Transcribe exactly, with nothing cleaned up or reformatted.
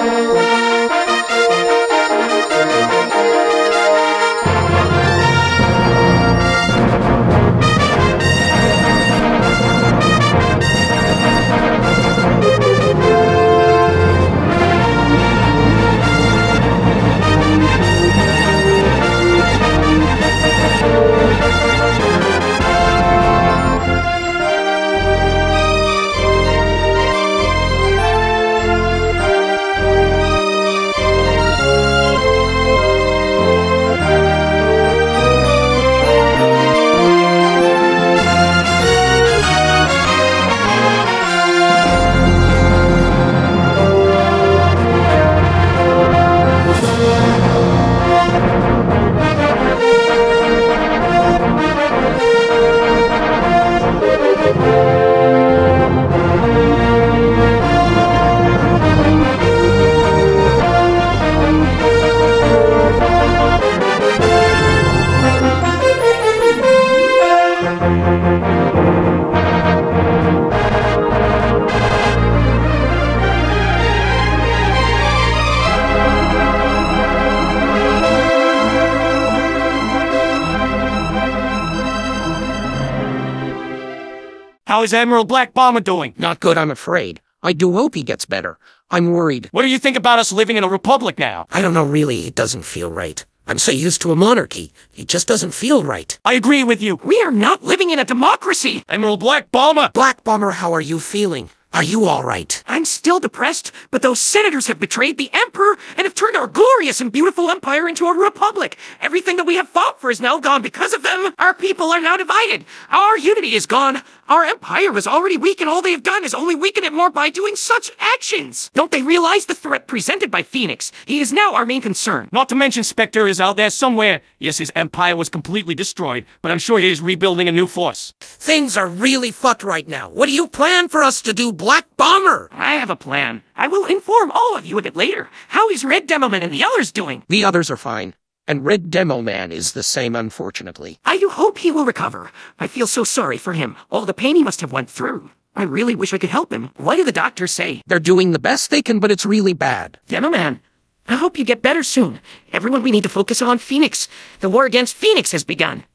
How is Admiral Black Bomber doing? Not good, I'm afraid. I do hope he gets better. I'm worried. What do you think about us living in a republic now? I don't know, really. It doesn't feel right. I'm so used to a monarchy. It just doesn't feel right. I agree with you. We are not living in a democracy. Admiral Black Bomber! Black Bomber, how are you feeling? Are you all right? I'm still depressed, but those senators have betrayed the Emperor and have turned our glorious and beautiful empire into a republic. Everything that we have fought for is now gone because of them. Our people are now divided. Our unity is gone. Our empire was already weak, and all they have done is only weaken it more by doing such actions. Don't they realize the threat presented by Phoenix? He is now our main concern. Not to mention Spectre is out there somewhere. Yes, his empire was completely destroyed, but I'm sure he is rebuilding a new force. Things are really fucked right now. What do you plan for us to do, Black Bomber? I have a plan. I will inform all of you of it later. How is Red Demoman and the others doing? The others are fine. And Red Demo Man is the same, unfortunately. I do hope he will recover. I feel so sorry for him. All the pain he must have went through. I really wish I could help him. What do the doctors say? They're doing the best they can, but it's really bad. Demoman, I hope you get better soon. Everyone, we need to focus on Phoenix. The war against Phoenix has begun.